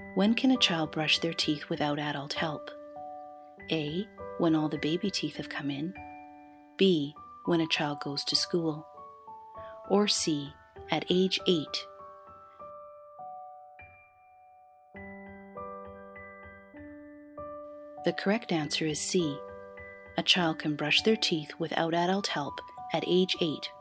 When can a child brush their teeth without adult help? A. When all the baby teeth have come in. B. When a child goes to school. Or C. At age 8. The correct answer is C. A child can brush their teeth without adult help at age 8.